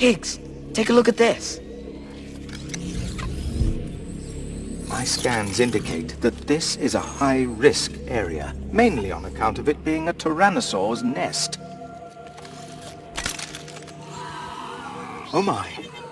Higgs, take a look at this. My scans indicate that this is a high-risk area, mainly on account of it being a tyrannosaur's nest. Oh my.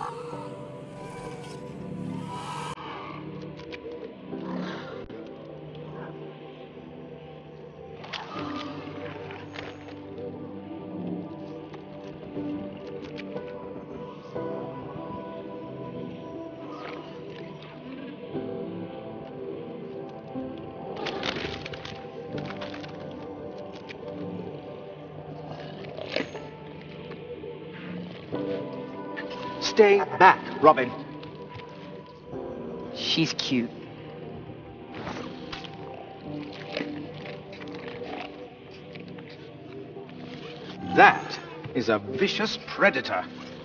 Stay back, Robin. She's cute. That is a vicious predator.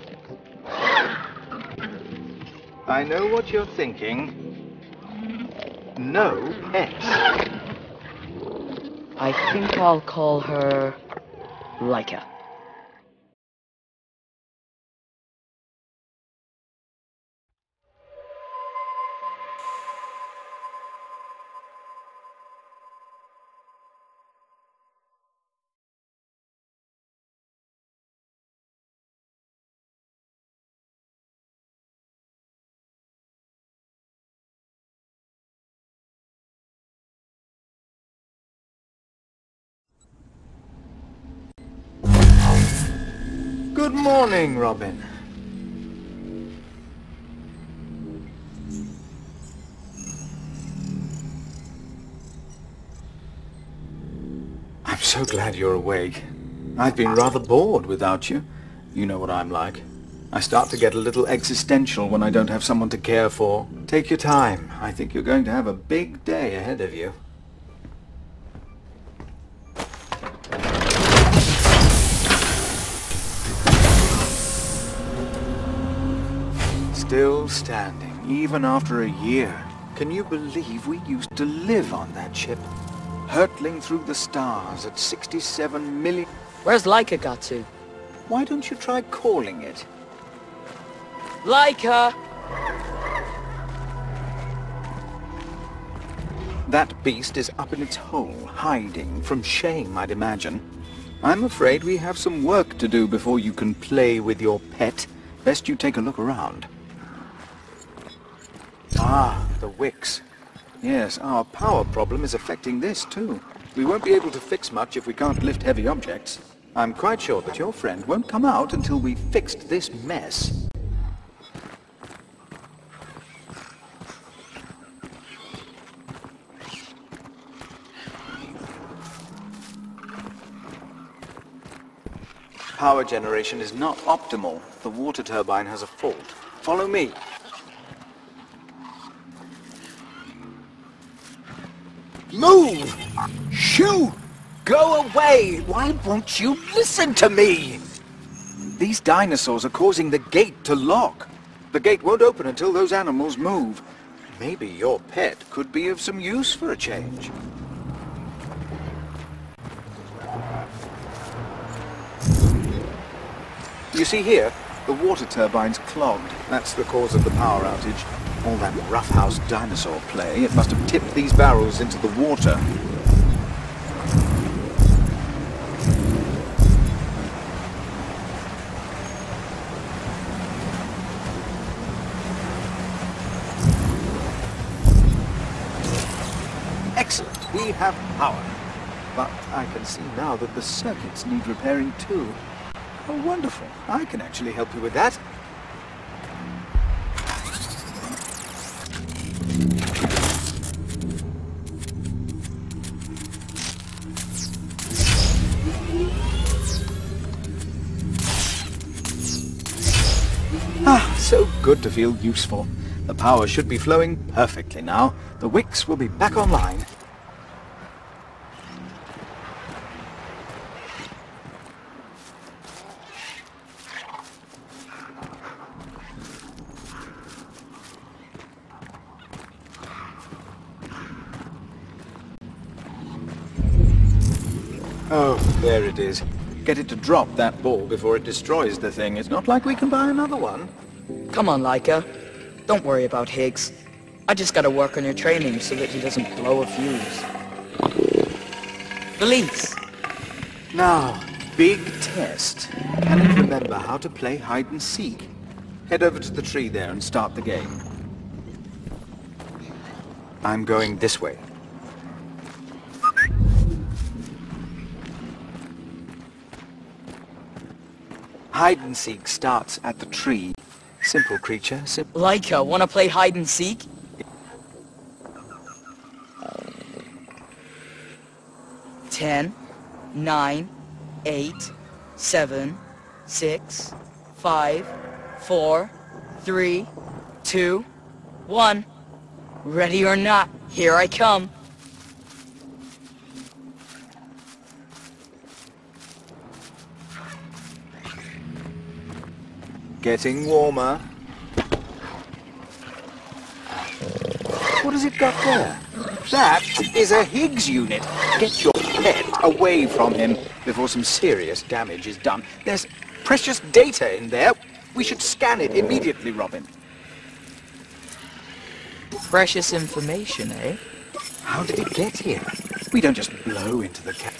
I know what you're thinking. No pets. I think I'll call her Laika. Good morning, Robin. I'm so glad you're awake. I've been rather bored without you. You know what I'm like. I start to get a little existential when I don't have someone to care for. Take your time. I think you're going to have a big day ahead of you. Still standing, even after a year. Can you believe we used to live on that ship? Hurtling through the stars at 67 million... Where's Laika got to? Why don't you try calling it? Laika! That beast is up in its hole, hiding, from shame, I'd imagine. I'm afraid we have some work to do before you can play with your pet. Best you take a look around. Ah, the wicks. Yes, our power problem is affecting this too. We won't be able to fix much if we can't lift heavy objects. I'm quite sure that your friend won't come out until we've fixed this mess. Power generation is not optimal. The water turbine has a fault. Follow me. Move! Shoo! Go away! Why won't you listen to me? These dinosaurs are causing the gate to lock. The gate won't open until those animals move. Maybe your pet could be of some use for a change. You see here, the water turbine's clogged. That's the cause of the power outage. All that roughhouse dinosaur play, it must have tipped these barrels into the water. Excellent, we have power. But I can see now that the circuits need repairing too. Oh, wonderful. I can actually help you with that. Ah, so good to feel useful. The power should be flowing perfectly now. The wicks will be back online. Oh, there it is. Get it to drop that ball before it destroys the thing. It's not like we can buy another one. Come on, Laika. Don't worry about Higgs. I just gotta work on your training so that he doesn't blow a fuse. Release! Now, big test. Can it remember how to play hide and seek? Head over to the tree there and start the game. I'm going this way. Hide and seek starts at the tree. Simple creature, simple. Laika, wanna play hide and seek? Ten, 9, 8, 7, 6, 5, 4, 3, 2, 1. Ready or not, here I come. Getting warmer. What has it got there? That is a Higgs unit. Get your pet away from him before some serious damage is done. There's precious data in there. We should scan it immediately, Robin. Precious information, eh? How did it get here? We don't just blow into the cat.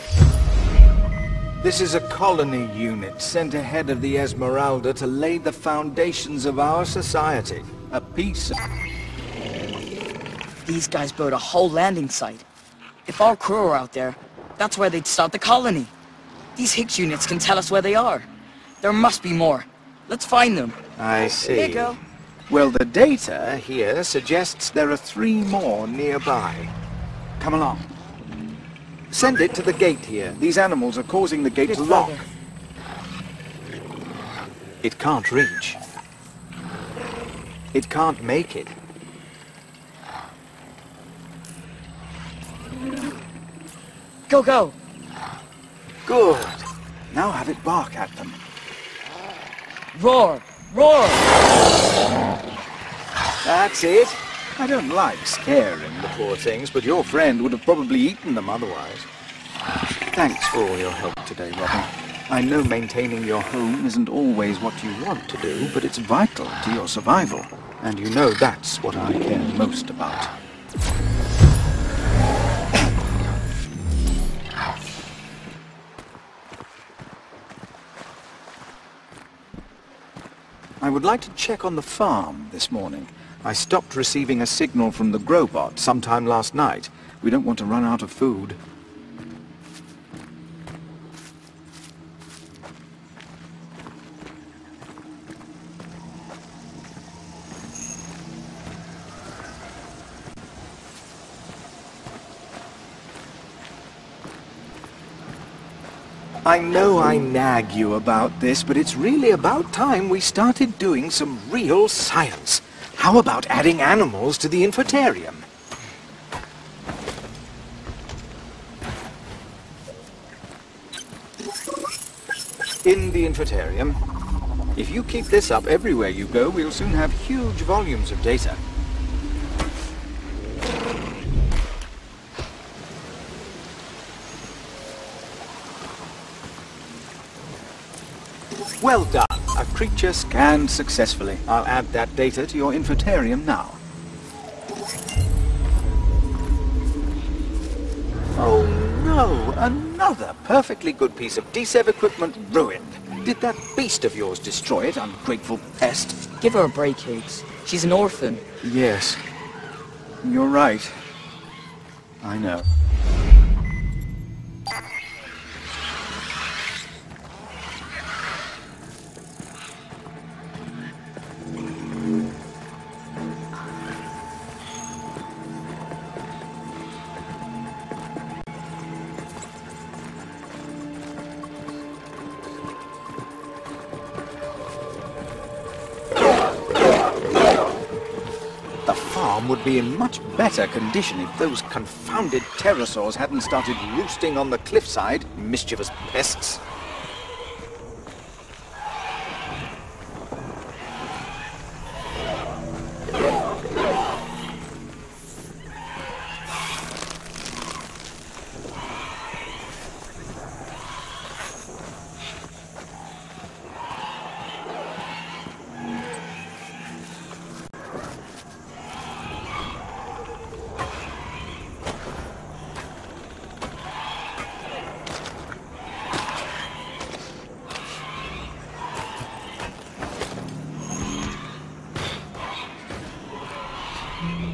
This is a colony unit sent ahead of the Esmeralda to lay the foundations of our society. A piece of... These guys built a whole landing site. If our crew are out there, that's where they'd start the colony. These Higgs units can tell us where they are. There must be more. Let's find them. I see. Here you go. Well, the data here suggests there are 3 more nearby. Come along. Send it to the gate here. These animals are causing the gate to lock. It can't reach. It can't make it. Go, go! Good. Now have it bark at them. Roar! Roar! That's it. I don't like scaring the poor things, but your friend would have probably eaten them otherwise. Thanks for all your help today, Robin. I know maintaining your home isn't always what you want to do, but it's vital to your survival. And you know that's what I care most about. I would like to check on the farm this morning. I stopped receiving a signal from the Growbot sometime last night. We don't want to run out of food. I know I nag you about this, but it's really about time we started doing some real science. How about adding animals to the infotarium? In the infotarium. If you keep this up everywhere you go, we'll soon have huge volumes of data. Well done. A creature scanned successfully. I'll add that data to your infotarium now. Oh no! Another perfectly good piece of DSEV equipment ruined. Did that beast of yours destroy it, ungrateful pest? Give her a break, Higgs. She's an orphan. Yes. You're right. I know. Would be in much better condition if those confounded pterosaurs hadn't started roosting on the cliffside, mischievous pests.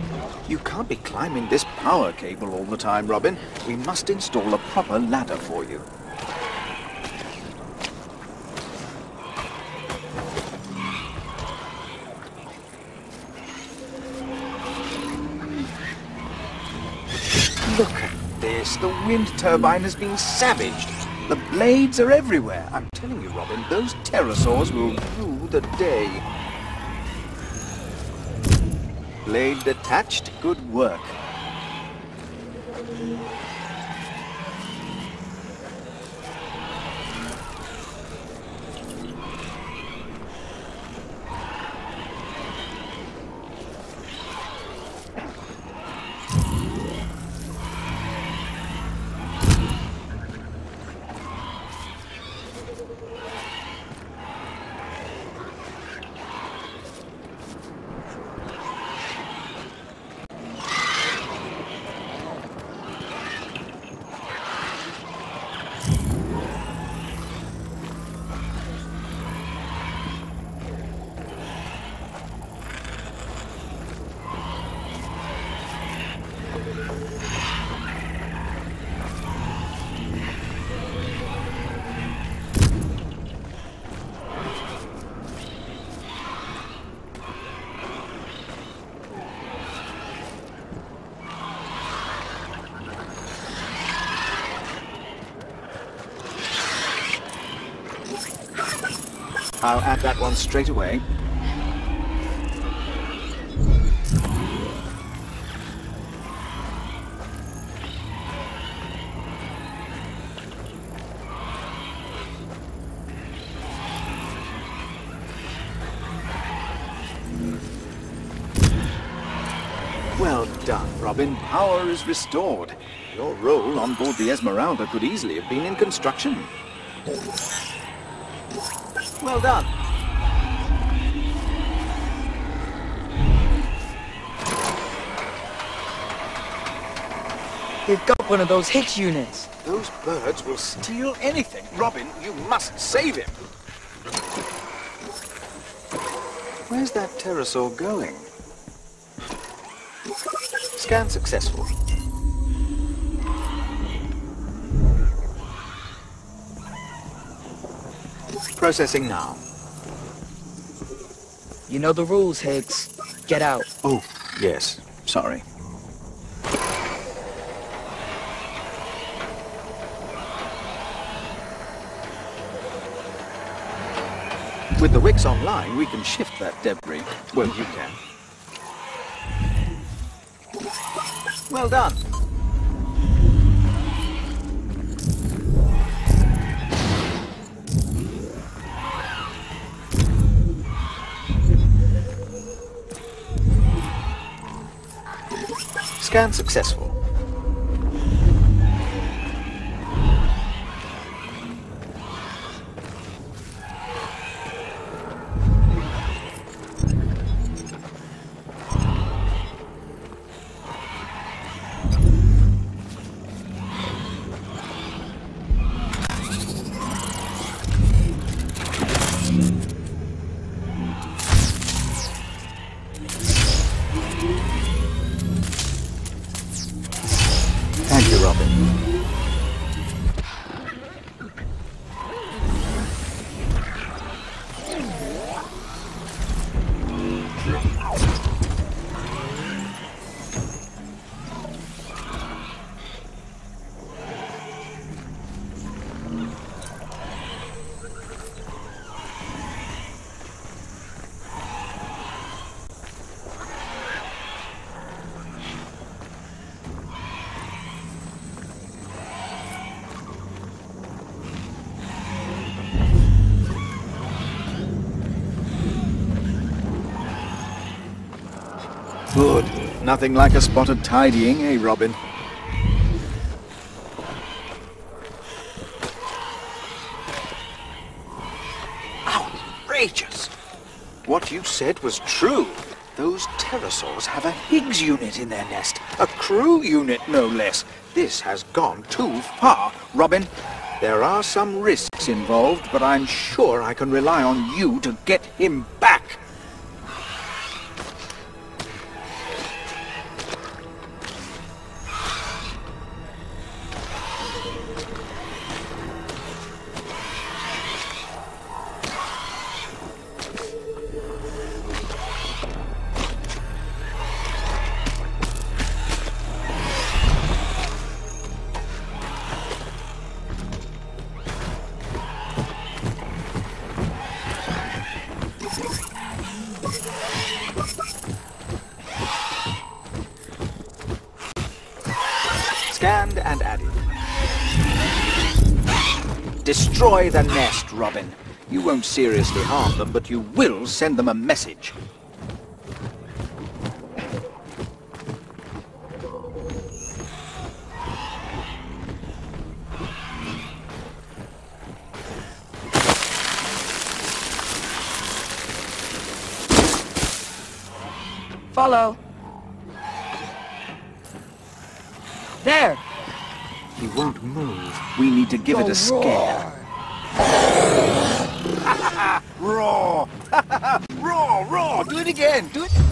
You can't be climbing this power cable all the time, Robin. We must install a proper ladder for you. Look at this. The wind turbine has been savaged. The blades are everywhere. I'm telling you, Robin, those pterosaurs will rue the day. Blade detached. Good work. I'll add that one straight away. Well done, Robin. Power is restored. Your role on board the Esmeralda could easily have been in construction. Well done. They've got one of those Higgs units. Those birds will steal anything. Robin, you must save him. Where's that pterosaur going? Scan successful. Processing now. You know the rules, Higgs. Get out. Oh, yes. Sorry. With the wicks online, we can shift that debris. Well, you can. Well done. Scan successful. Thank you, Robin. Good. Nothing like a spot of tidying, eh, Robin? Outrageous! What you said was true. Those pterosaurs have a Higgs unit in their nest. A crew unit, no less. This has gone too far. Robin, there are some risks involved, but I'm sure I can rely on you to get him back. Scanned and added. Destroy the nest, Robin. You won't seriously harm them, but you will send them a message. Follow. There. He won't move. We need to give it a scare. Roar! Roar! Roar! Do it again! Do it!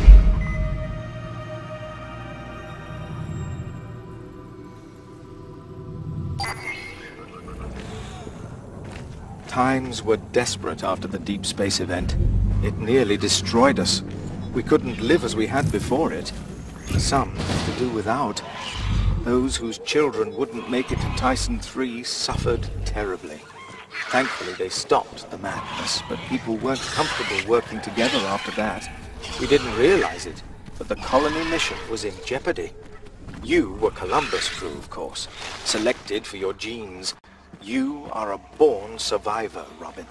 Times were desperate after the deep space event. It nearly destroyed us. We couldn't live as we had before it. Some had to do without. Those whose children wouldn't make it to Tyson 3 suffered terribly. Thankfully, they stopped the madness, but people weren't comfortable working together after that. We didn't realize it, but the colony mission was in jeopardy. You were Columbus' crew, of course, selected for your genes. You are a born survivor, Robin.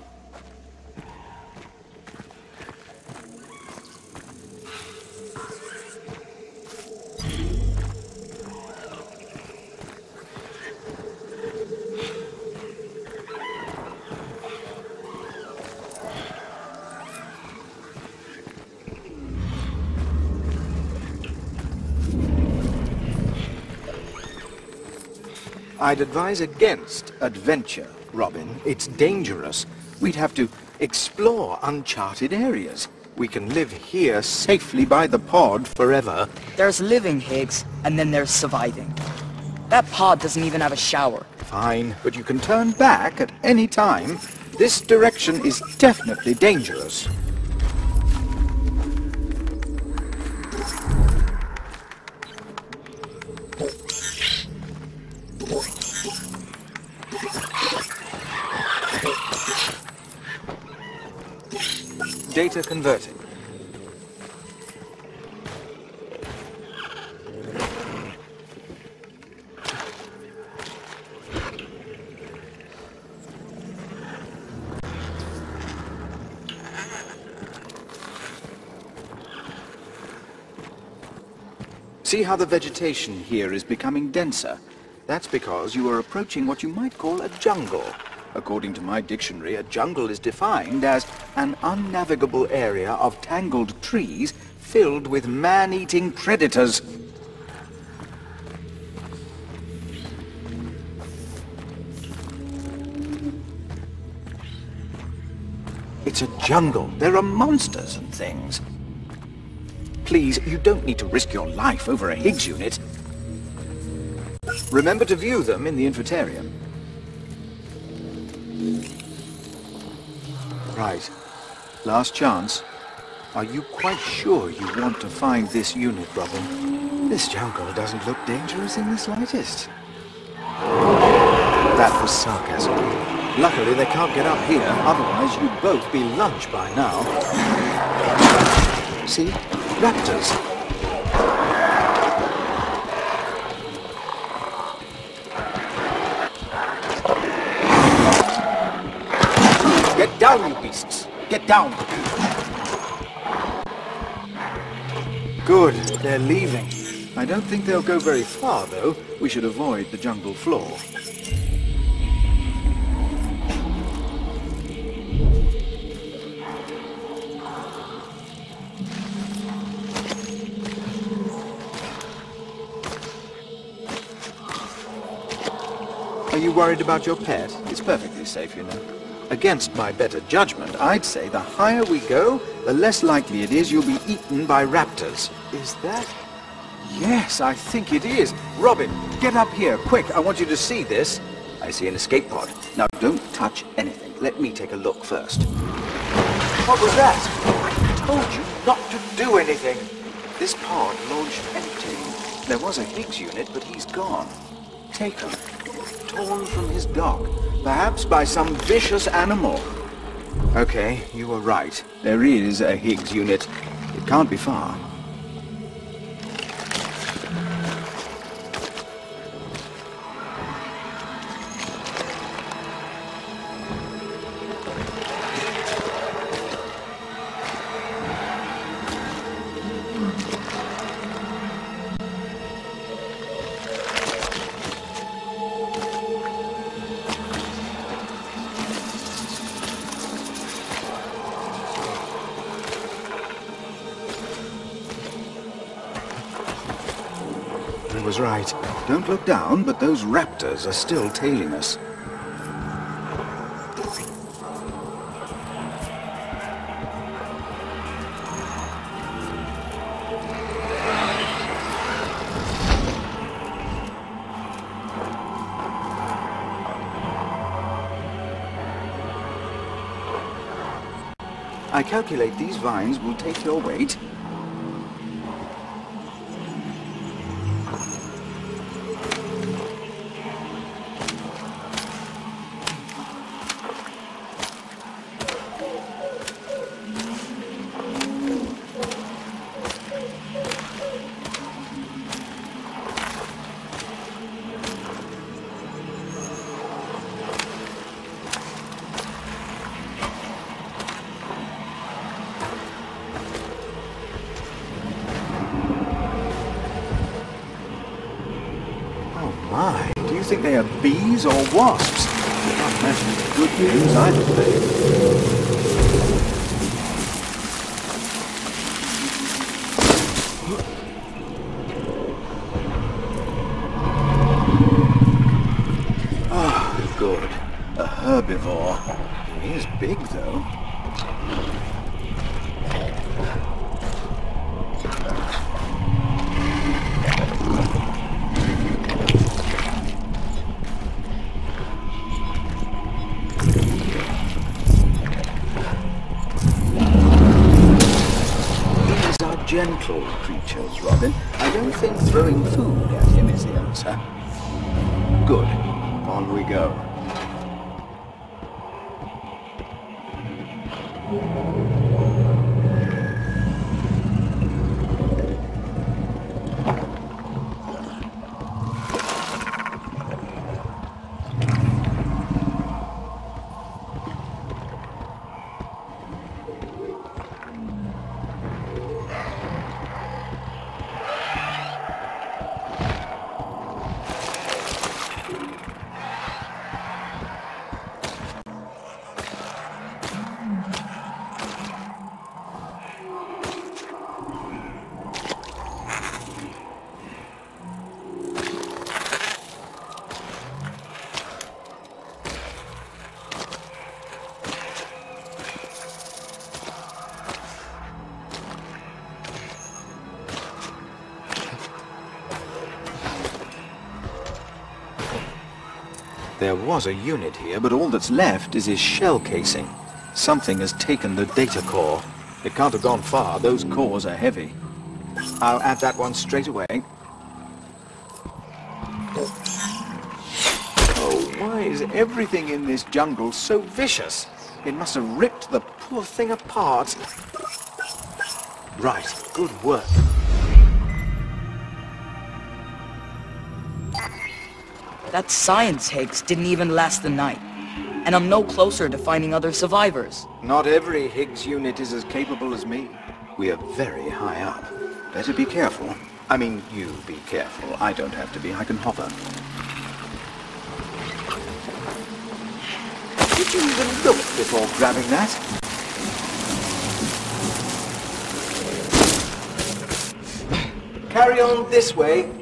I'd advise against adventure, Robin. It's dangerous. We'd have to explore uncharted areas. We can live here safely by the pod forever. There's living, Higgs, and then there's surviving. That pod doesn't even have a shower. Fine, but you can turn back at any time. This direction is definitely dangerous. Data converted. See how the vegetation here is becoming denser? That's because you are approaching what you might call a jungle. According to my dictionary, a jungle is defined as an unnavigable area of tangled trees filled with man-eating predators. It's a jungle. There are monsters and things. Please, you don't need to risk your life over a Higgs unit. Remember to view them in the infotarium. Right. Last chance. Are you quite sure you want to find this unit, Robin? This jungle doesn't look dangerous in the slightest. That was sarcasm. Luckily, they can't get up here, otherwise you'd both be lunch by now. See? Raptors. Get down, you beasts! Get down! Good, they're leaving. I don't think they'll go very far, though. We should avoid the jungle floor. Are you worried about your pet? It's perfectly safe, you know. Against my better judgment, I'd say the higher we go, the less likely it is you'll be eaten by raptors. Is that? Yes, I think it is. Robin, get up here, quick. I want you to see this. I see an escape pod. Now, don't touch anything. Let me take a look first. What was that? I told you not to do anything. This pod launched empty. There was a Higgs unit, but he's gone. Taken. Torn from his dock. Perhaps by some vicious animal. Okay, you were right. There is a Higgs unit. It can't be far. I was right. Don't look down, but those raptors are still tailing us. I calculate these vines will take your weight. My, do you think they are bees or wasps? I can't imagine it's good news either way. Ah, good. A herbivore. He is big, though. Gentle creatures, Robin. I don't think throwing food at him is the answer. Good. On we go. There was a unit here, but all that's left is his shell casing. Something has taken the data core. It can't have gone far. Those cores are heavy. I'll add that one straight away. Oh, why is everything in this jungle so vicious? It must have ripped the poor thing apart. Right, good work. That science Higgs didn't even last the night. And I'm no closer to finding other survivors. Not every Higgs unit is as capable as me. We are very high up. Better be careful. I mean, you be careful. I don't have to be. I can hover. Did you even look before grabbing that? Carry on this way.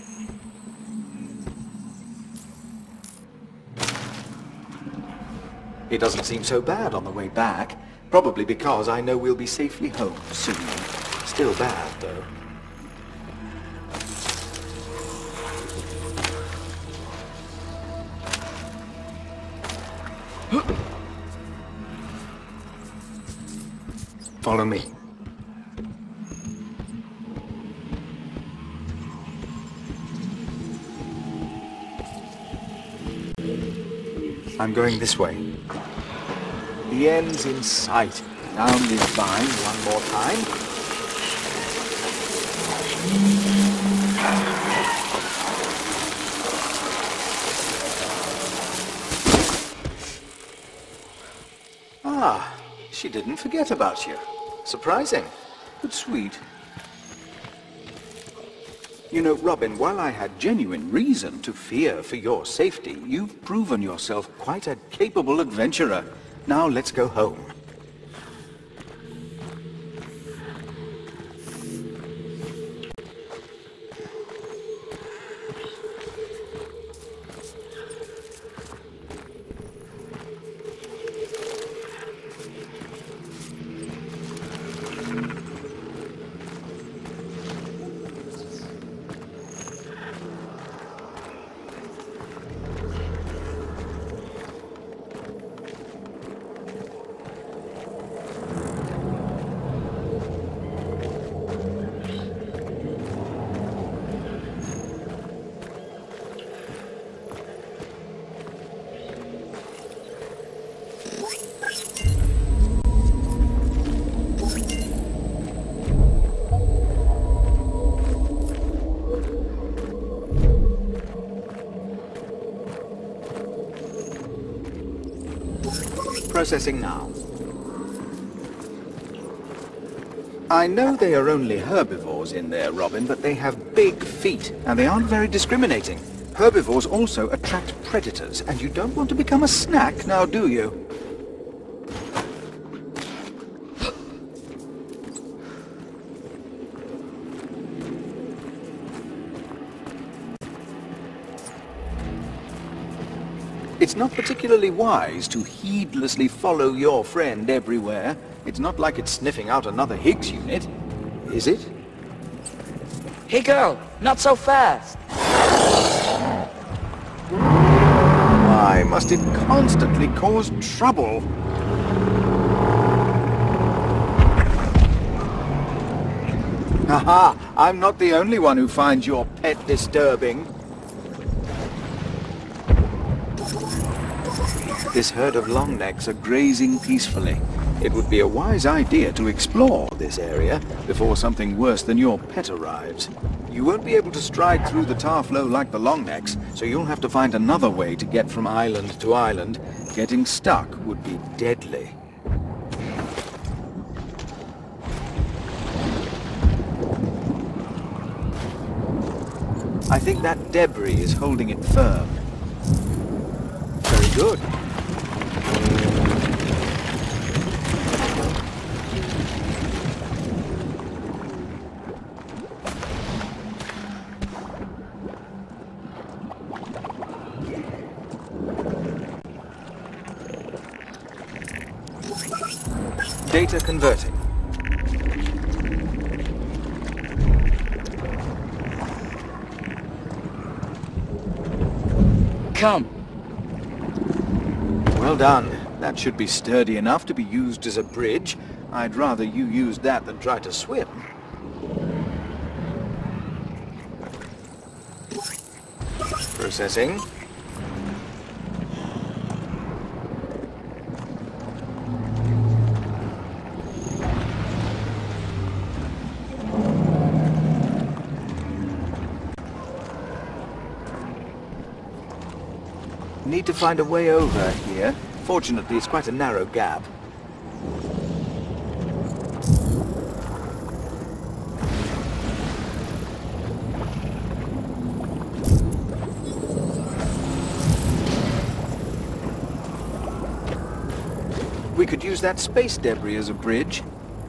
It doesn't seem so bad on the way back. Probably because I know we'll be safely home soon. Still bad, though. Follow me. I'm going this way. The end's in sight. Down this vine one more time. Ah, she didn't forget about you. Surprising, but sweet. You know, Robin, while I had genuine reason to fear for your safety, you've proven yourself quite a capable adventurer. Now let's go home. Processing now. I know they are only herbivores in there, Robin, but they have big feet, and they aren't very discriminating. Herbivores also attract predators, and you don't want to become a snack, now do you? It's not particularly wise to heedlessly follow your friend everywhere. It's not like it's sniffing out another Higgs unit, is it? Hey girl, not so fast! Why must it constantly cause trouble? Haha, I'm not the only one who finds your pet disturbing. This herd of longnecks are grazing peacefully. It would be a wise idea to explore this area before something worse than your pet arrives. You won't be able to stride through the tar flow like the longnecks, so you'll have to find another way to get from island to island. Getting stuck would be deadly. I think that debris is holding it firm. Very good. Data converting. Come. Well done. That should be sturdy enough to be used as a bridge. I'd rather you used that than try to swim. Processing. Need to find a way over here. Fortunately, it's quite a narrow gap. We could use that space debris as a bridge.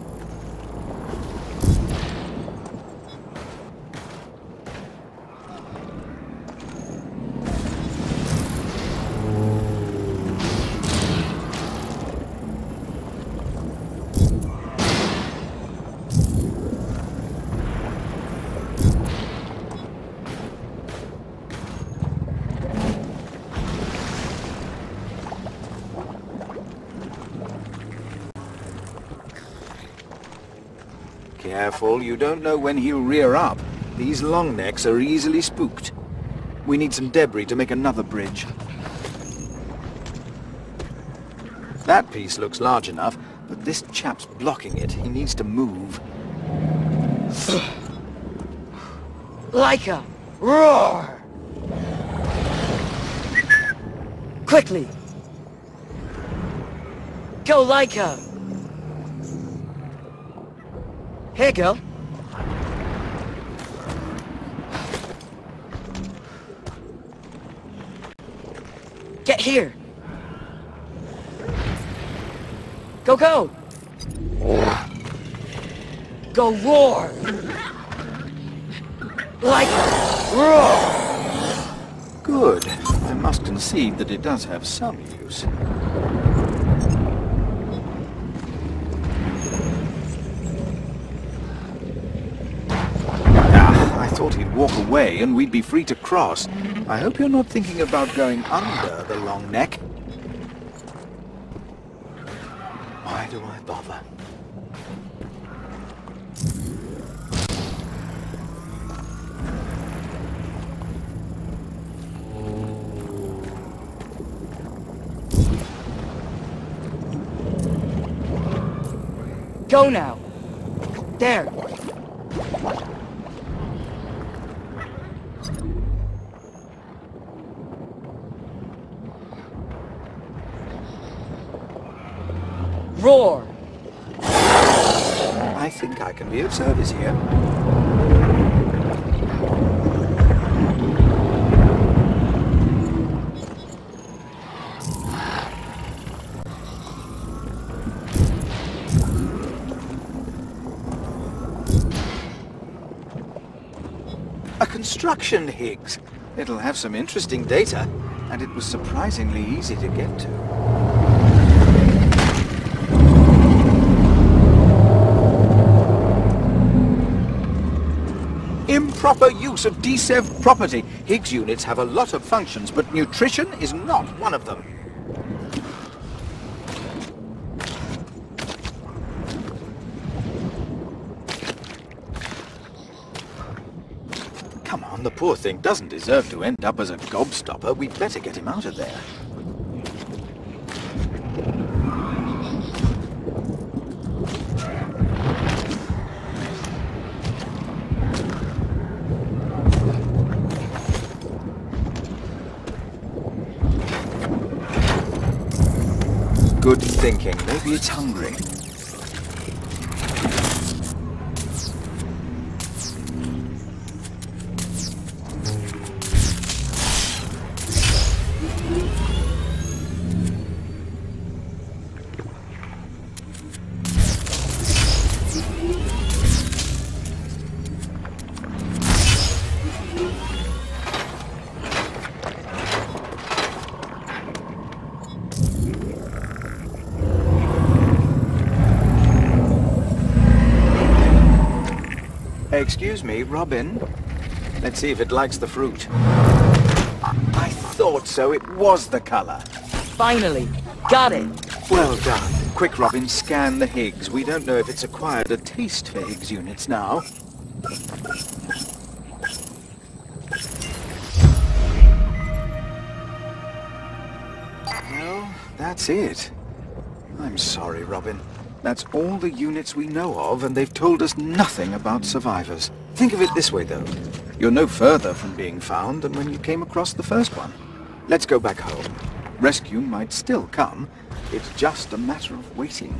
Careful, you don't know when he'll rear up. These longnecks are easily spooked. We need some debris to make another bridge. That piece looks large enough, but this chap's blocking it. He needs to move. Laika, roar! Quickly! Go, Laika! Hey, girl. Get here. Go, go. Go roar. Like roar. Good. I must concede that it does have some use. I thought he'd walk away and we'd be free to cross. I hope you're not thinking about going under the long neck. Why do I bother? Go now. There. roar! I think I can be of service here. A construction Higgs. It'll have some interesting data, and it was surprisingly easy to get to. Improper use of DSEV property. Higgs units have a lot of functions, but nutrition is not one of them. Come on, the poor thing doesn't deserve to end up as a gobstopper. We'd better get him out of there. Good thinking. Maybe it's hungry. Excuse me, Robin. Let's see if it likes the fruit. I thought so. It was the color. Finally! Got it! Well done. Quick, Robin, scan the Higgs. We don't know if it's acquired a taste for Higgs units now. Well, that's it. I'm sorry, Robin. That's all the units we know of, and they've told us nothing about survivors. Think of it this way, though. You're no further from being found than when you came across the first one. Let's go back home. Rescue might still come. It's just a matter of waiting.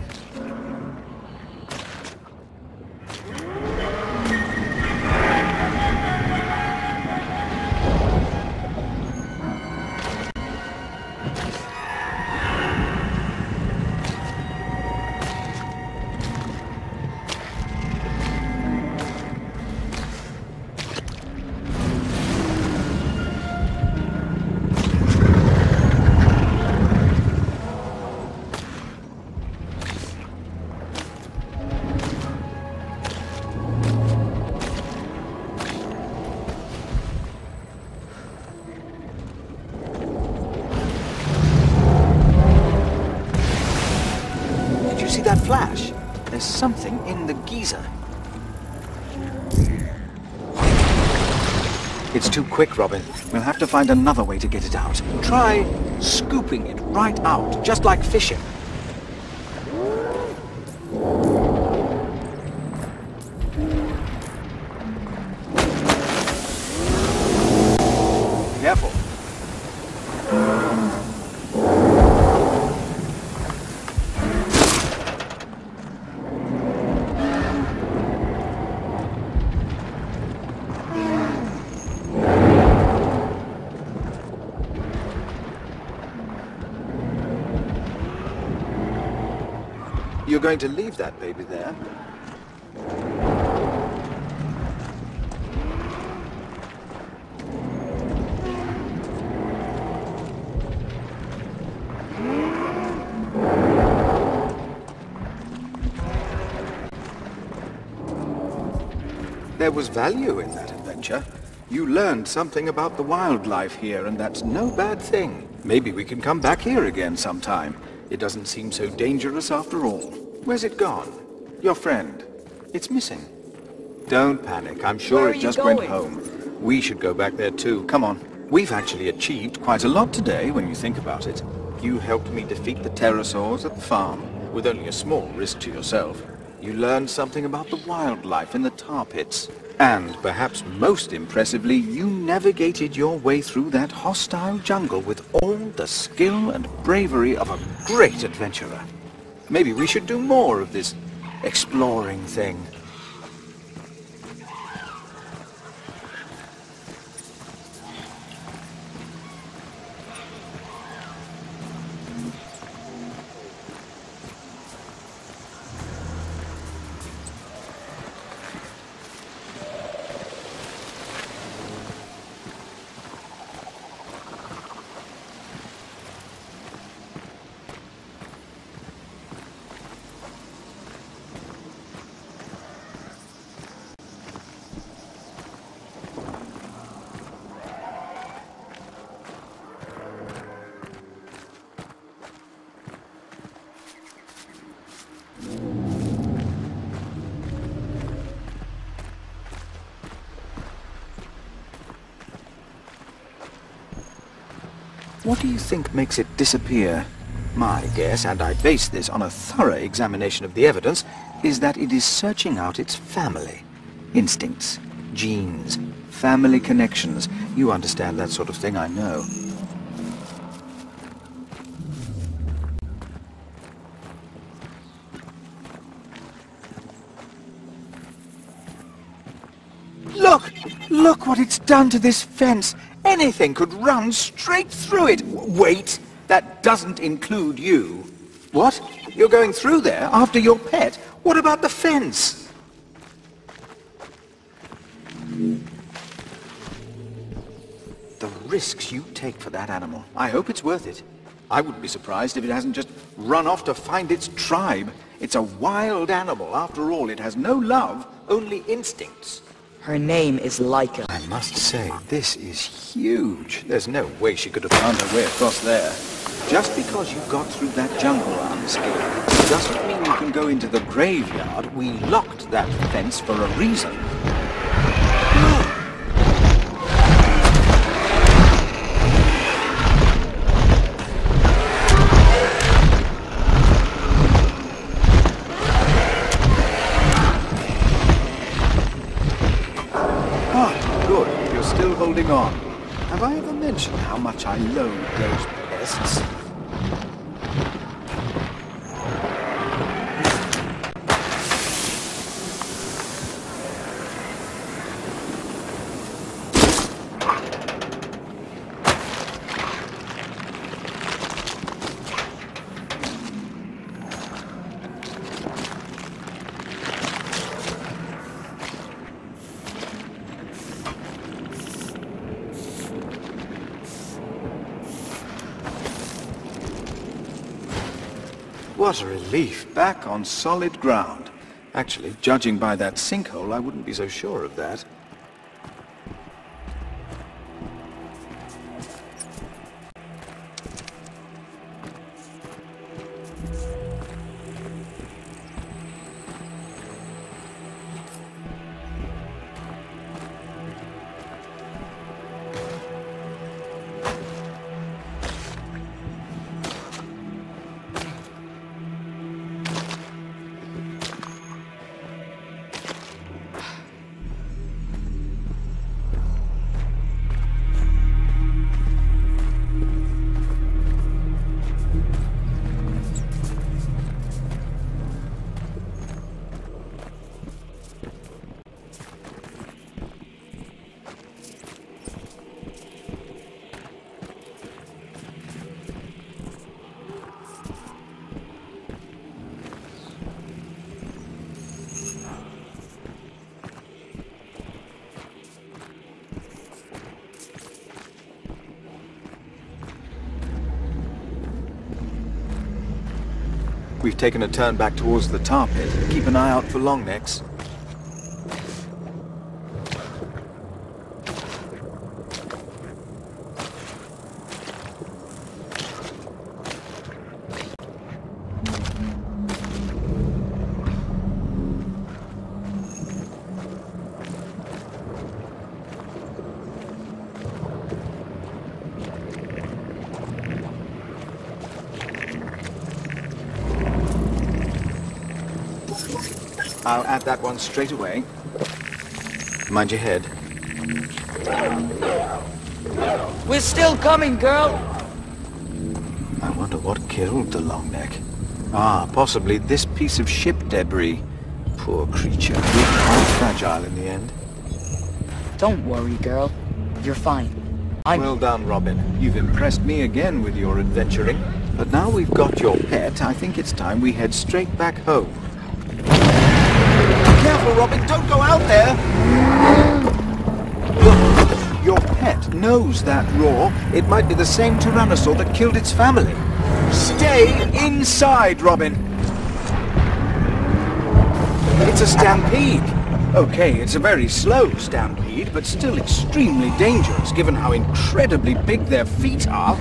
That flash. There's something in the geyser. It's too quick, Robin. We'll have to find another way to get it out. Try scooping it right out, just like fishing. Careful. You're going to leave that baby there? There was value in that adventure. You learned something about the wildlife here, and that's no bad thing. Maybe we can come back here again sometime. It doesn't seem so dangerous after all. Where's it gone? Your friend. It's missing. Don't panic. I'm sure it just went home. We should go back there too. Come on. We've actually achieved quite a lot today when you think about it. You helped me defeat the pterosaurs at the farm, with only a small risk to yourself. You learned something about the wildlife in the tar pits. And, perhaps most impressively, you navigated your way through that hostile jungle with all the skill and bravery of a great adventurer. Maybe we should do more of this exploring thing. What do you think makes it disappear? My guess, and I base this on a thorough examination of the evidence, is that it is searching out its family. Instincts, genes, family connections. You understand that sort of thing, I know. Look! Look what it's done to this fence! Anything could run straight through it! Wait! That doesn't include you. What? You're going through there after your pet? What about the fence? The risks you take for that animal. I hope it's worth it. I wouldn't be surprised if it hasn't just run off to find its tribe. It's a wild animal. After all, it has no love, only instincts. Her name is Laika. I must say, this is huge. There's no way she could have found her way across there. Just because you got through that jungle unscathed doesn't mean you can go into the graveyard. We locked that fence for a reason. Holding on. Have I ever mentioned how much I loathe those pests? What a relief, back on solid ground. Actually, judging by that sinkhole, I wouldn't be so sure of that. We've taken a turn back towards the tar pit. Keep an eye out for longnecks. I'll add that one straight away. Mind your head. We're still coming, girl! I wonder what killed the longneck. Ah, possibly this piece of ship debris. Poor creature. Quite fragile in the end. Don't worry, girl. You're fine. Well done, Robin. You've impressed me again with your adventuring. But now we've got your pet, I think it's time we head straight back home. Careful, Robin! Don't go out there! Look, your pet knows that roar. It might be the same Tyrannosaur that killed its family. Stay inside, Robin! It's a stampede. Okay, it's a very slow stampede, but still extremely dangerous given how incredibly big their feet are.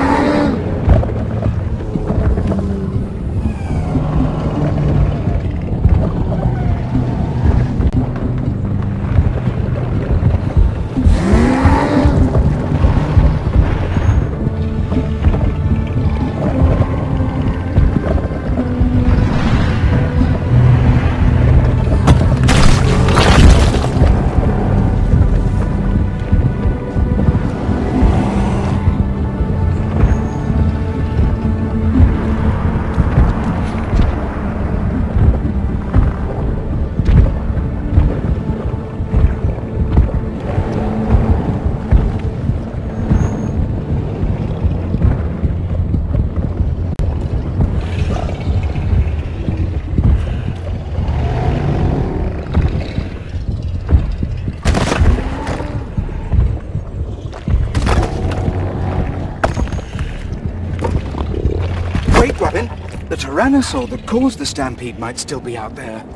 The Tyrannosaur that caused the stampede might still be out there.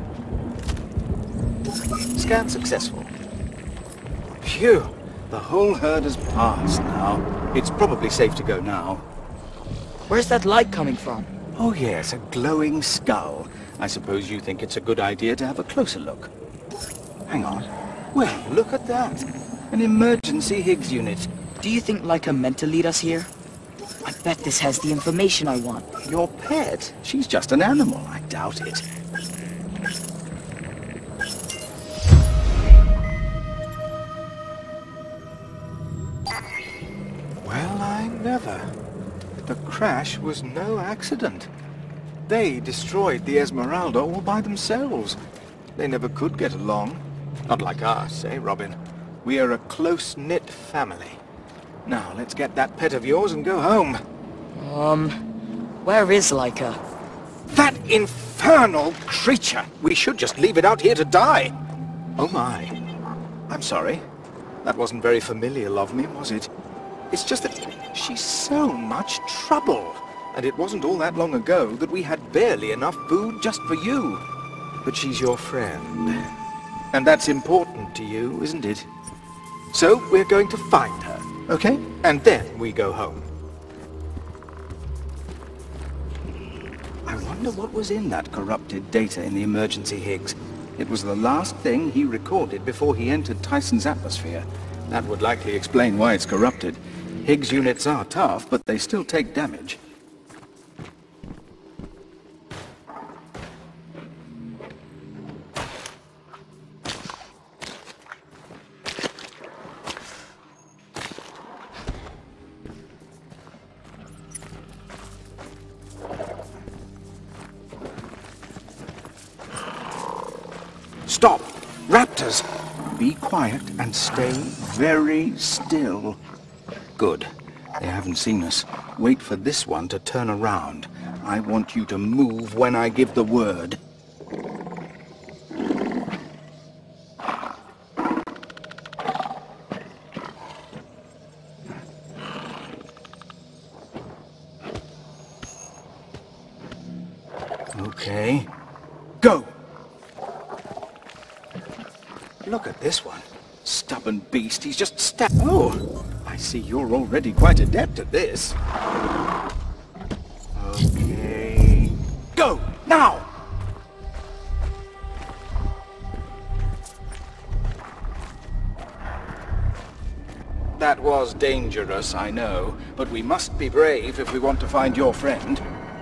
Scan successful. Phew! The whole herd has passed now. It's probably safe to go now. Where's that light coming from? Oh yes, a glowing skull. I suppose you think it's a good idea to have a closer look. Hang on. Well, look at that. An emergency Higgs unit. Do you think Laika meant to lead us here? I bet this has the information I want. Your pet? She's just an animal. I doubt it. Well, I never. The crash was no accident. They destroyed the Esmeralda all by themselves. They never could get along. Not like us, eh, Robin? We are a close-knit family. Now, let's get that pet of yours and go home. Where is Laika? That infernal creature! We should just leave it out here to die! Oh my. I'm sorry. That wasn't very familial of me, was it? It's just that she's so much trouble. And it wasn't all that long ago that we had barely enough food just for you. But she's your friend. And that's important to you, isn't it? So, we're going to find her, okay? And then we go home. I wonder what was in that corrupted data in the emergency Higgs. It was the last thing he recorded before he entered Tyson's atmosphere. That would likely explain why it's corrupted. Higgs units are tough, but they still take damage. Stop! Raptors! Be quiet and stay very still. Good. They haven't seen us. Wait for this one to turn around. I want you to move when I give the word. Okay. Go! Look at this one. Stubborn beast, he's just Oh, I see you're already quite adept at this. Okay. Go! Now! That was dangerous, I know, but we must be brave if we want to find your friend.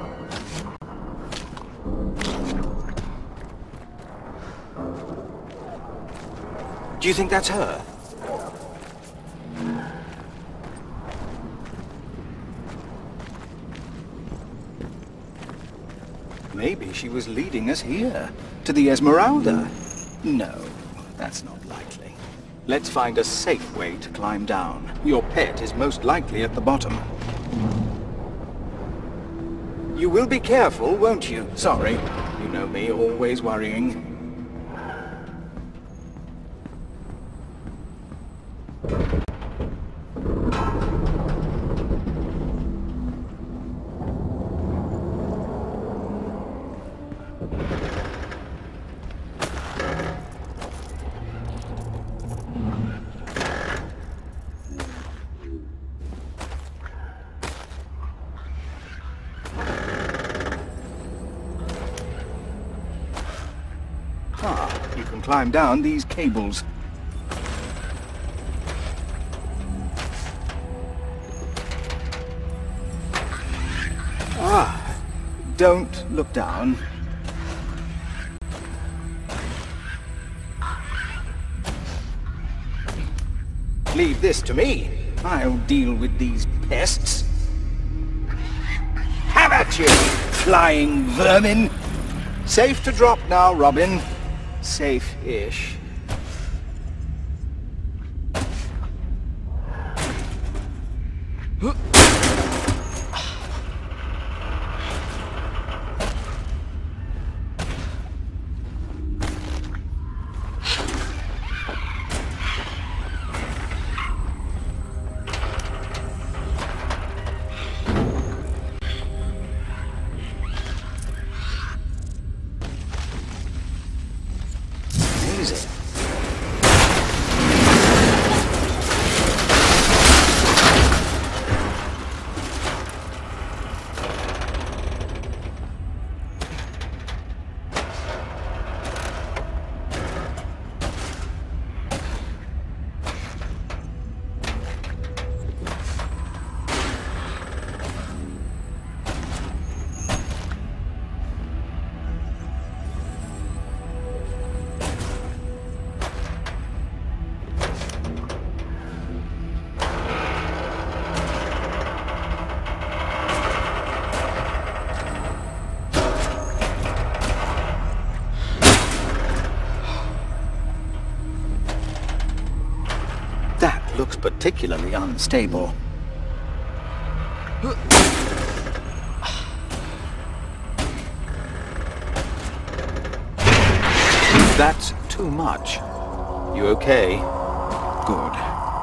Do you think that's her? maybe she was leading us here, to the Esmeralda. No, that's not likely. Let's find a safe way to climb down. Your pet is most likely at the bottom. You will be careful, won't you? Sorry. You know me, always worrying. You can climb down these cables. Don't look down. Leave this to me. I'll deal with these pests. Have at you, flying vermin! Safe to drop now, Robin. Safe-ish. Looks particularly unstable. That's too much. You okay? Good.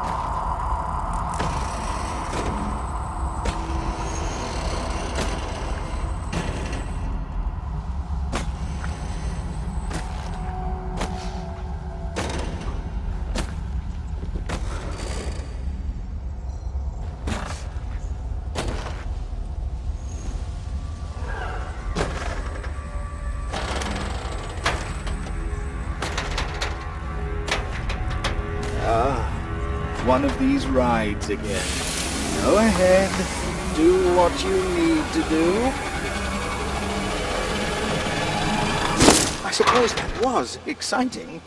One of these rides again. Go ahead, do what you need to do. I suppose that was exciting.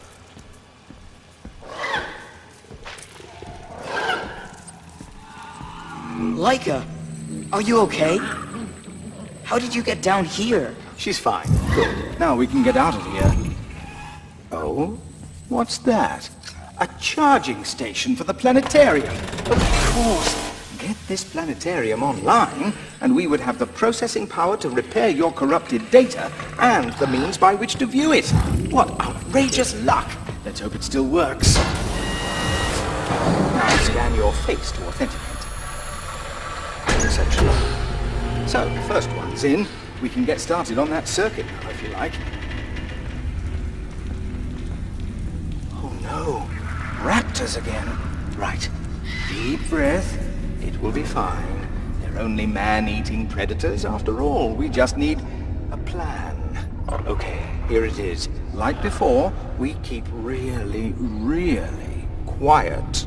Laika, are you okay? How did you get down here? She's fine. Good. Now we can get out of here. Oh? What's that? A charging station for the planetarium. Of course. Get this planetarium online, and we would have the processing power to repair your corrupted data, and the means by which to view it. What outrageous luck! Let's hope it still works. Now scan your face to authenticate. Exceptional. So, first one's in. We can get started on that circuit now, if you like. Oh no. Raptors again. Right. Deep breath. It will be fine. They're only man-eating predators after all. We just need a plan. Okay, here it is. Like before, we keep really, really quiet.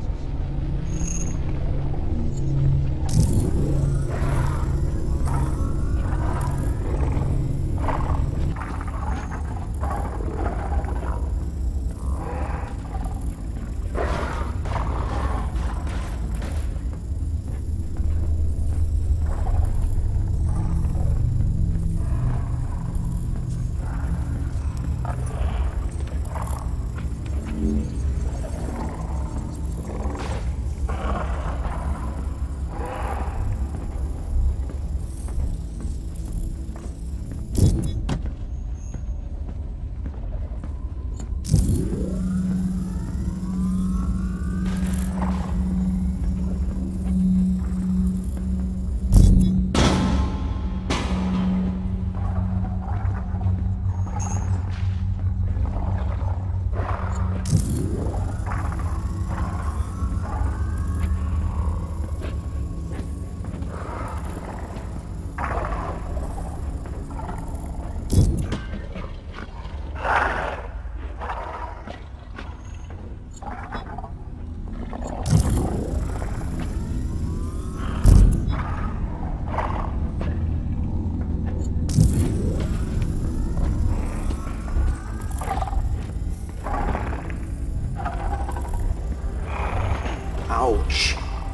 Ouch!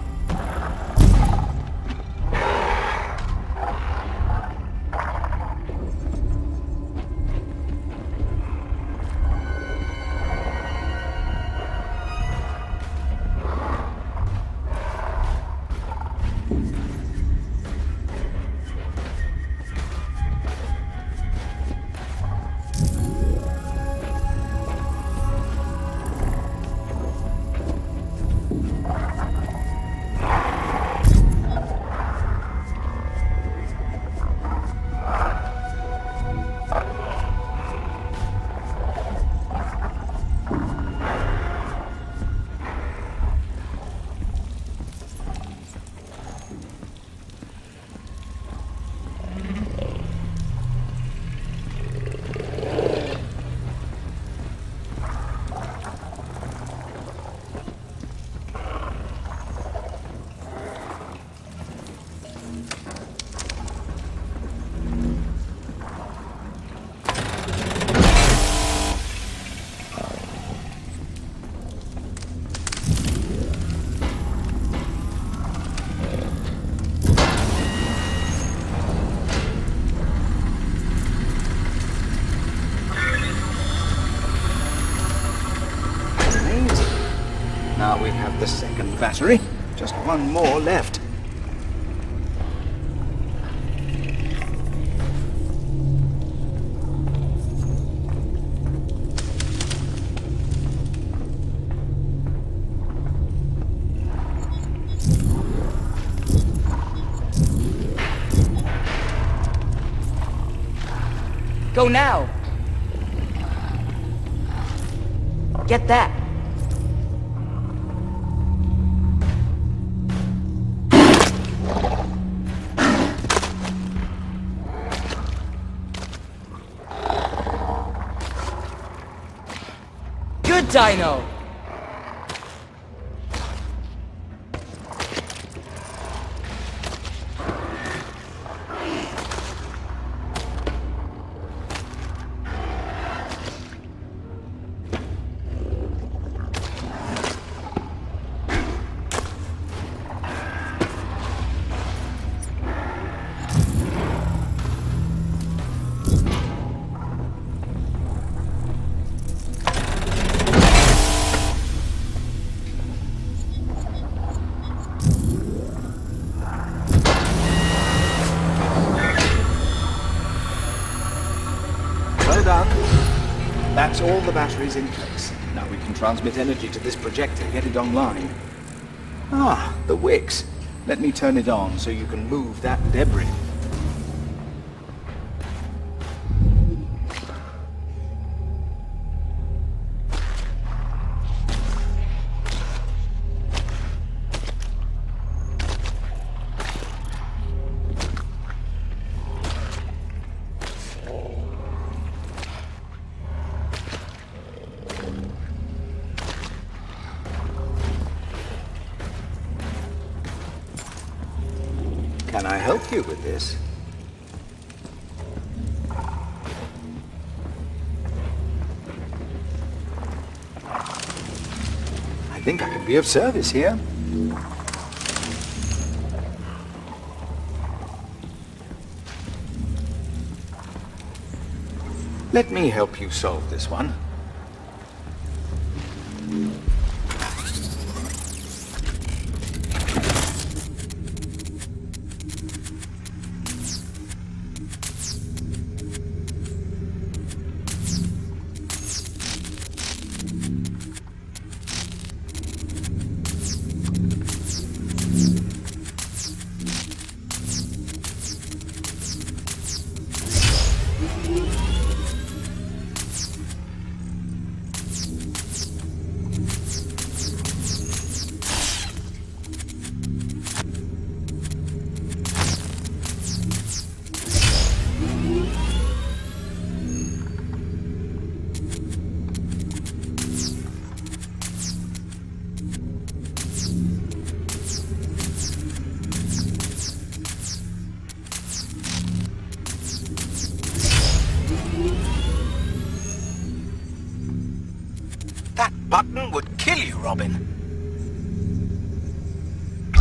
Now we have the second battery. Just one more left. Go now! Get that! Good, Dino! Well done. That's all the batteries in place. Now we can transmit energy to this projector, get it online. Ah, the wicks. Let me turn it on so you can move that debris. Can I help you with this? I think I can be of service here. Let me help you solve this one.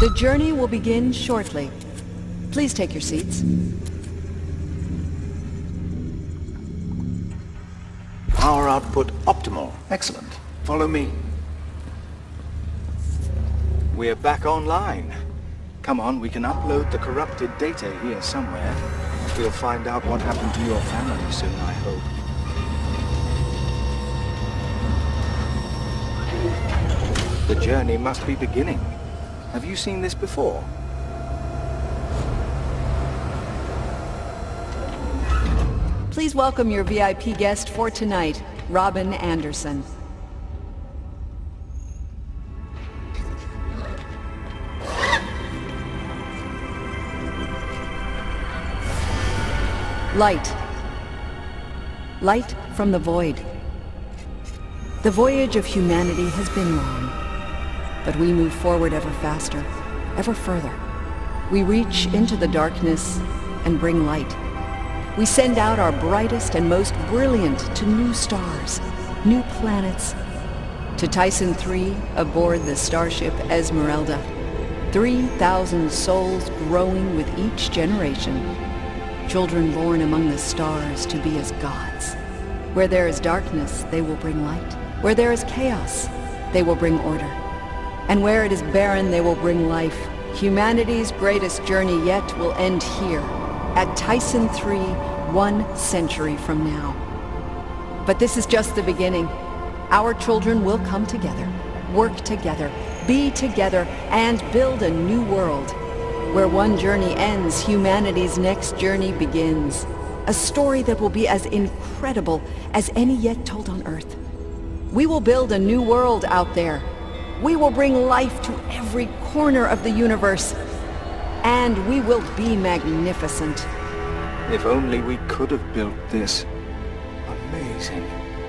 The journey will begin shortly. Please take your seats. Power output optimal. Excellent. Follow me. We're back online. Come on, we can upload the corrupted data here somewhere. We'll find out what happened to your family soon, I hope. The journey must be beginning. Have you seen this before? Please welcome your VIP guest for tonight, Robin Anderson. Light. Light from the void. The voyage of humanity has been long, but we move forward ever faster, ever further. We reach into the darkness and bring light. We send out our brightest and most brilliant to new stars, new planets. To Tyson 3 aboard the starship Esmeralda. 3,000 souls growing with each generation. Children born among the stars to be as gods. Where there is darkness, they will bring light. Where there is chaos, they will bring order. And where it is barren, they will bring life. Humanity's greatest journey yet will end here, at Tyson 3, 1 century from now. But this is just the beginning. Our children will come together, work together, be together, and build a new world. Where one journey ends, humanity's next journey begins. A story that will be as incredible as any yet told on Earth. We will build a new world out there. We will bring life to every corner of the universe. And we will be magnificent. If only we could have built this. Amazing.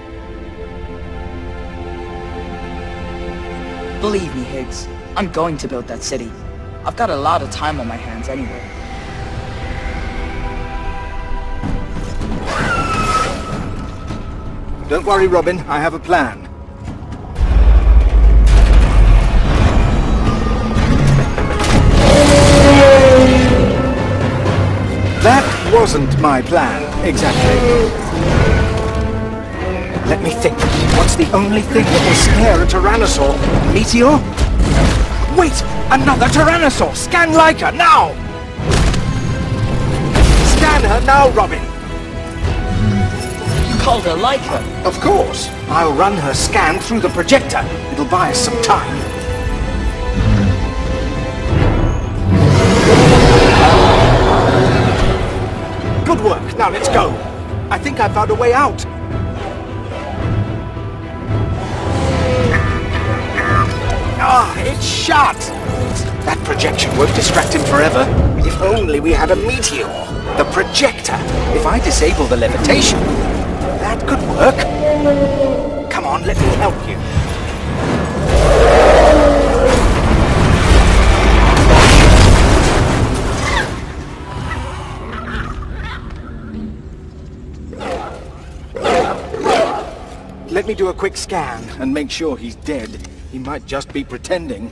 Believe me, Higgs, I'm going to build that city. I've got a lot of time on my hands anyway. Don't worry, Robin. I have a plan. That wasn't my plan, exactly. Let me think. What's the only thing that will scare a Tyrannosaur? Meteor? Wait! Another Tyrannosaur! Scan Leica, now! Scan her now, Robin! You called her Leica? Of course! I'll run her scan through the projector. It'll buy us some time. Good work. Now let's go. I think I found a way out. Ah, it's shut! That projection won't distract him forever. If only we had a meteor. The projector. If I disable the levitation, that could work. Come on, let me help you. Let me do a quick scan and make sure he's dead. He might just be pretending.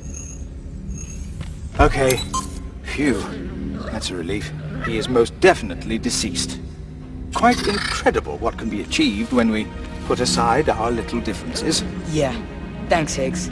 Okay. Phew. That's a relief. He is most definitely deceased. Quite incredible what can be achieved when we put aside our little differences. Yeah. Thanks, Higgs.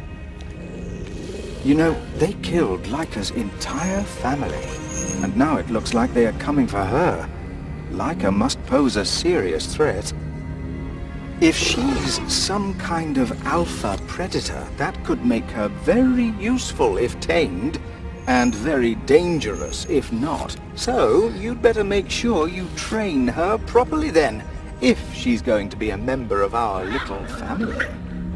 You know, they killed Leica's entire family. And now it looks like they are coming for her. Leica must pose a serious threat. If she's some kind of alpha predator, that could make her very useful if tamed, and very dangerous if not. So, you'd better make sure you train her properly then, if she's going to be a member of our little family.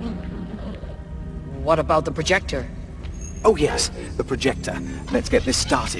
What about the projector? Oh yes, the projector. Let's get this started.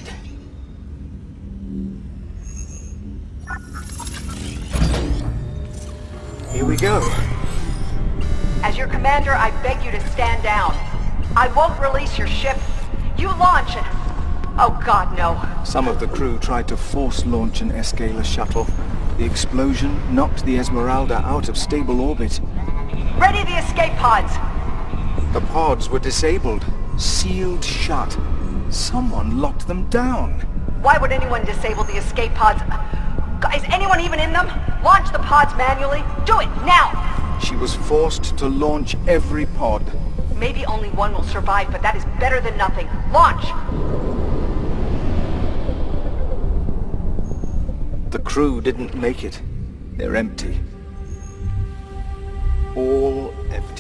Here we go. As your commander, I beg you to stand down. I won't release your ship. You launch it. Oh God, no. Some of the crew tried to force launch an Escaler shuttle. The explosion knocked the Esmeralda out of stable orbit. Ready the escape pods. The pods were disabled, sealed shut. Someone locked them down. Why would anyone disable the escape pods? Is anyone even in them? Launch the pods manually. Do it, now! She was forced to launch every pod. Maybe only one will survive, but that is better than nothing. Launch! The crew didn't make it. They're empty. All empty.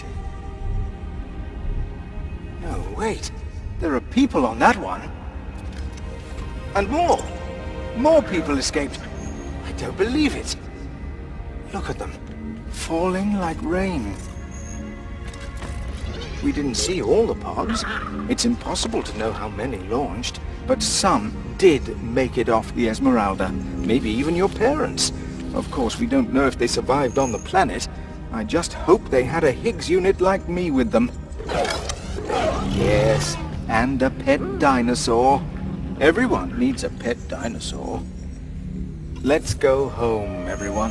No, wait. There are people on that one. And more! More people escaped. I don't believe it. Look at them. Falling like rain. We didn't see all the pods. It's impossible to know how many launched. But some did make it off the Esmeralda. Maybe even your parents. Of course, we don't know if they survived on the planet. I just hope they had a Higgs unit like me with them. Yes, and a pet dinosaur. Everyone needs a pet dinosaur. Let's go home, everyone.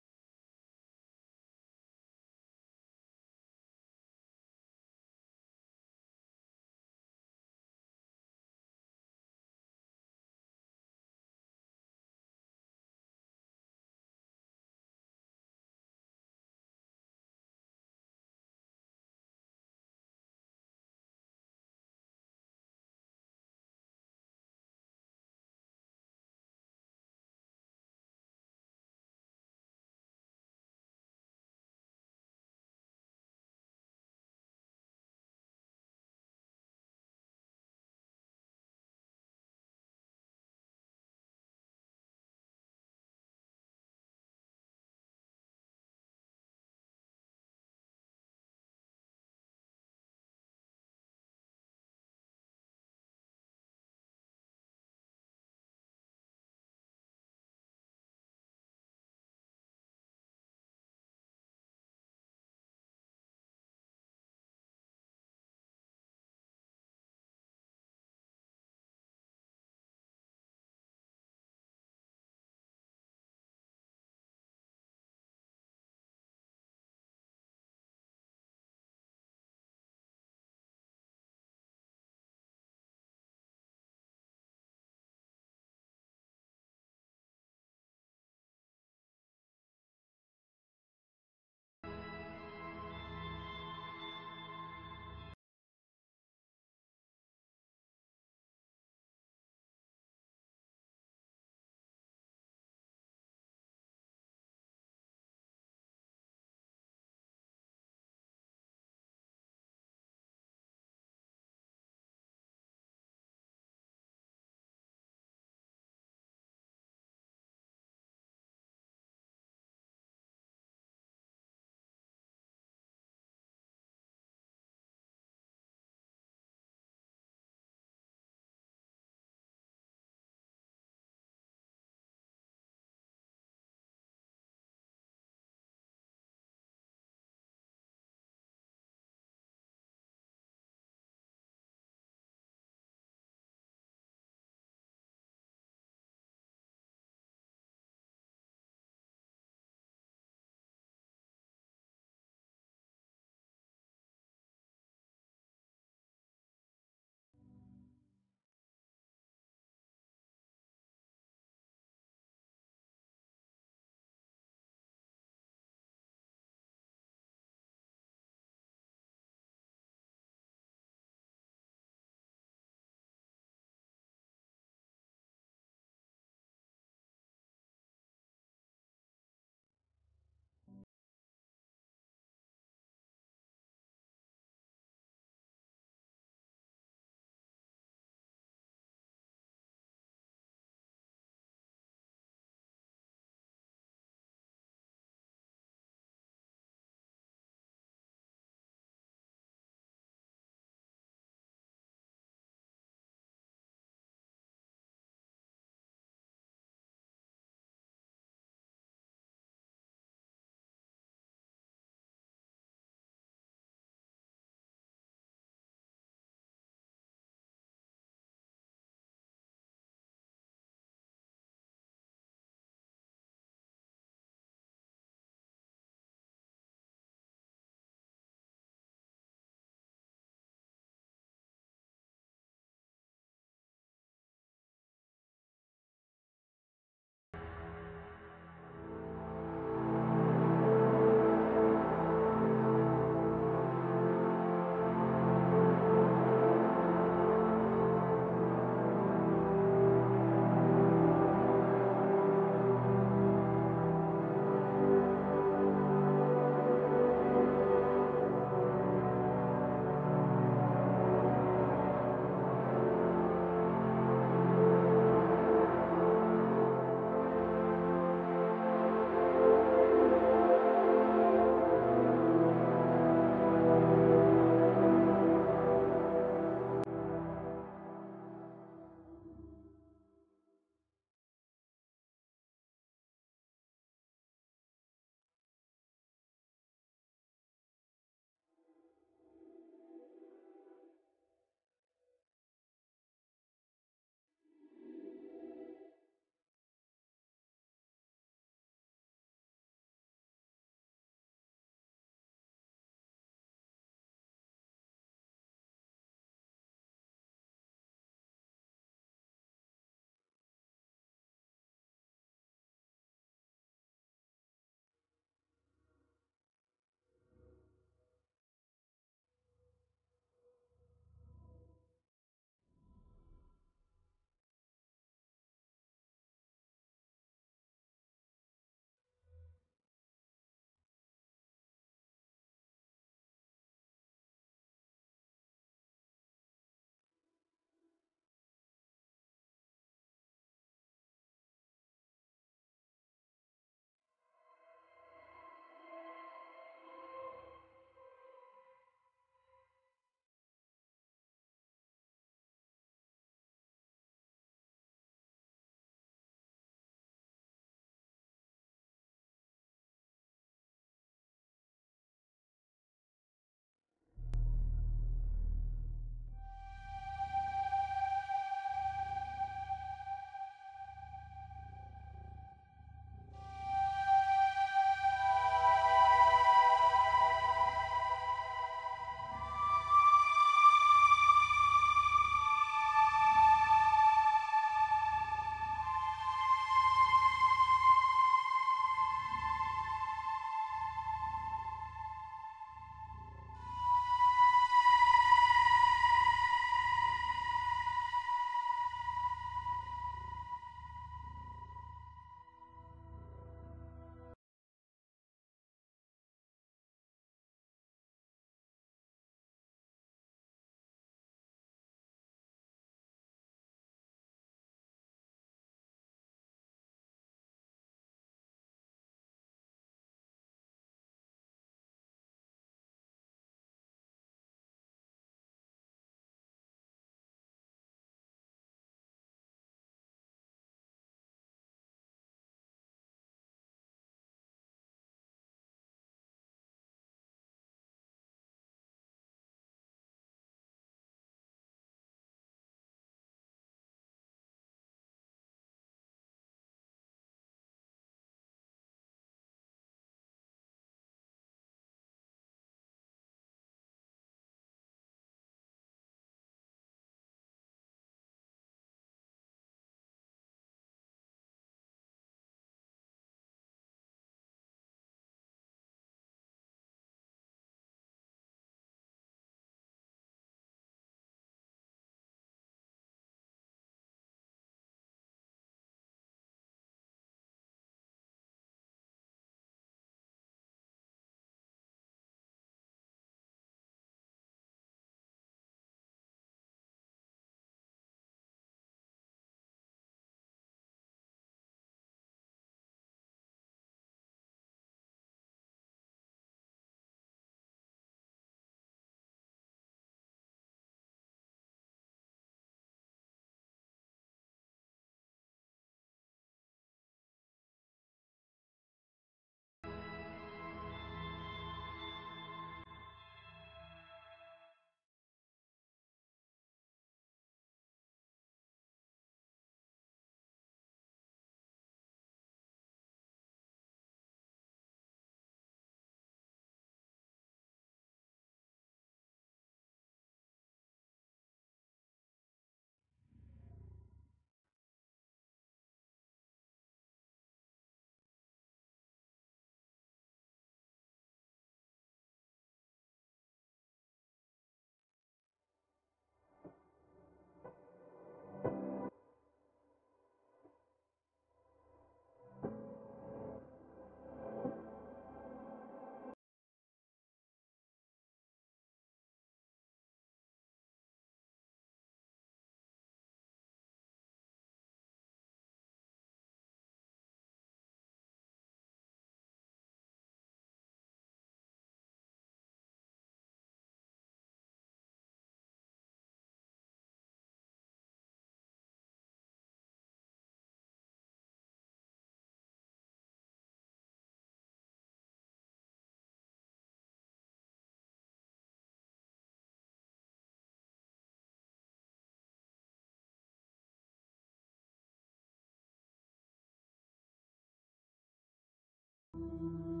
you.